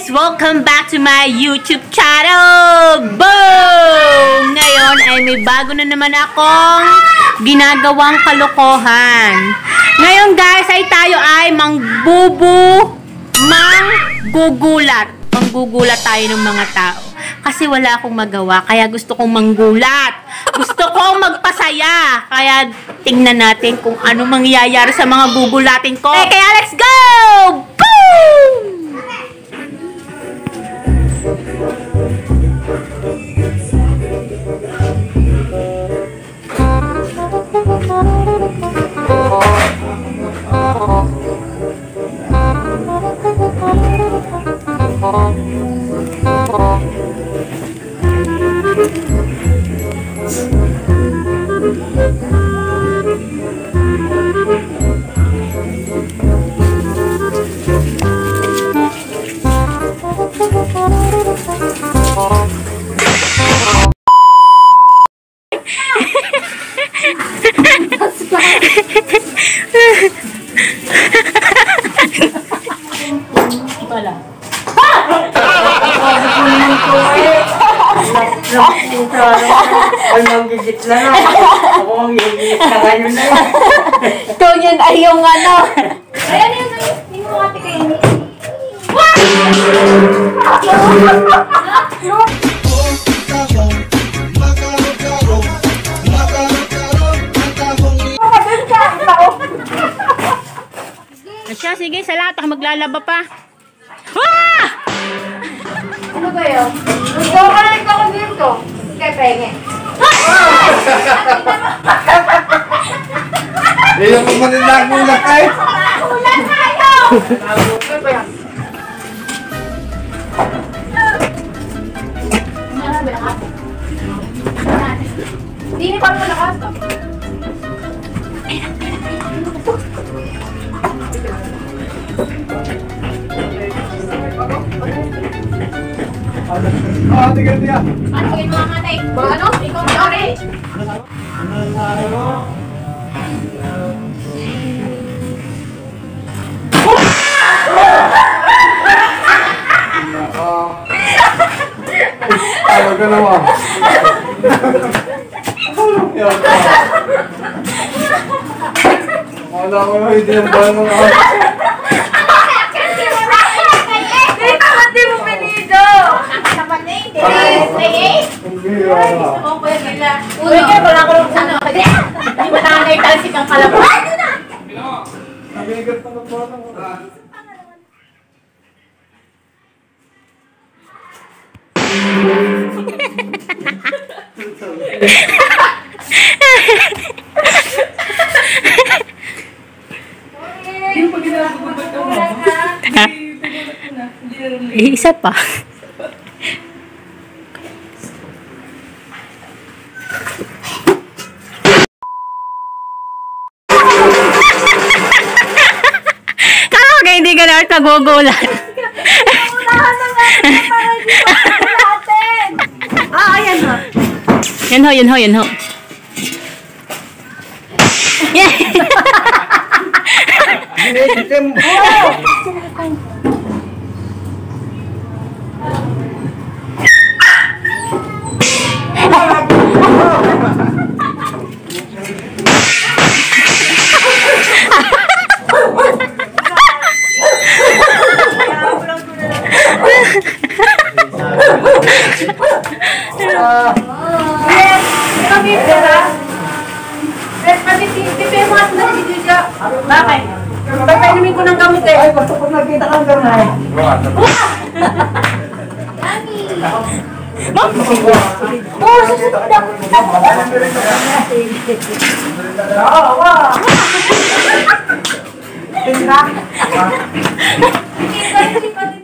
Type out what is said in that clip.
guys! Welcome back to my YouTube channel! Boom! Ngayon ay may bago na naman akong ginagawang kalokohan. Ngayon guys ay tayo ay manggugulat. Manggugulat tayo ng mga tao. Kasi wala akong magawa, kaya gusto kong manggulat. Gusto kong magpasaya. Kaya tingnan natin kung ano mangyayari sa mga gugulatin ko. Kaya let's go! Boom! Ay, manggigit lang ako. Manggigit ka ngayon na yan. Ito yun ay yung ano. Ay, ano yun? Hindi mo kati kayo. Asya, sige, sa lahat ako maglalaba pa. Ah! Ano ba yun? Ikaw ka lang ako dito. Kaya penge. Ayaw mo maninagulat kayo. Ulan tayo! Ano ba yan? Hindi ni pa mo lakas. Tingnan niya. Ano yung mga matay? Ano? Ikaw na orange? Ayaw ka naman. Wala ko na hindi ang bahan mga Dito, hindi mo pinido! Sapat na hindi. Uy, kaya wala ko lang ano. Hindi mo nanay talsik ang kalabas. Ano na? nabigat na ng bata mo. Isa pa. Kala ko hindi ka na nagugulat. Ayan ho. Yan ho. Yeah. Bakit? Papainumin ko ng gamot eh. Ay, basta pag nakita kang gamay. Oo, susunod ako. Tinra.